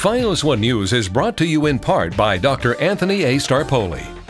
FiOS One News is brought to you in part by Dr. Anthony A. Starpoli.